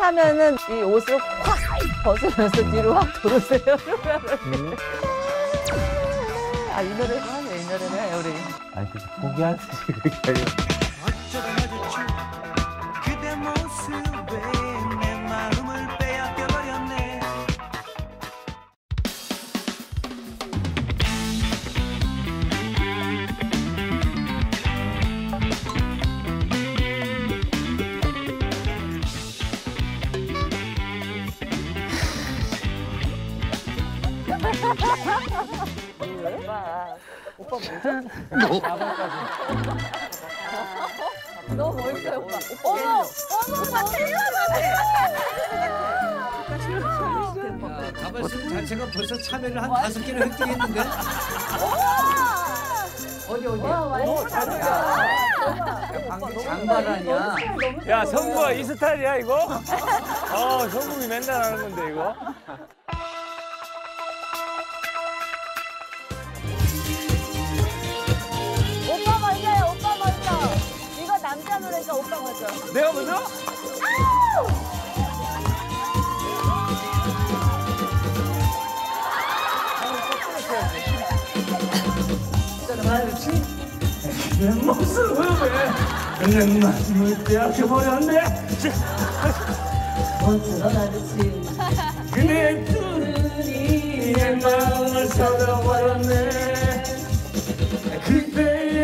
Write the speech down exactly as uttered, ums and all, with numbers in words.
하면은 이 옷을 확 벗으면서 뒤로 확 돌으세요. 음. 아, 이 노래를 하네, 이 노래를 해요, 우리. 아니, 그 포기하듯이 그렇게 하려고. 어쩌다 마주친 그대 모습에 내 마음을 빼앗겨 버렸네. 오빠, 오빠 뭐죠? 너무 멋있어요, 오빠. 어머, 어머, 오빠 텔러네. 가발스 자체가 벌써 참여를 한 다섯 개를 획득했는데. 어디 어디? 오, 잘했어. 방금 장발 아니야? 야, 성구가 이 스타일이야, 이거? 어, 성국이 맨날 하는 건데, 이거? 오빠 먼저요, 오빠 먼저. 이거 남자 노래니까 오빠 먼저. 내가 먼저? 내 모습에 그냥 마음을 빼앗겨버렸네. 먼저 나르지. 그대의 두 눈이 내 마음을 쏟아버렸네. 그대의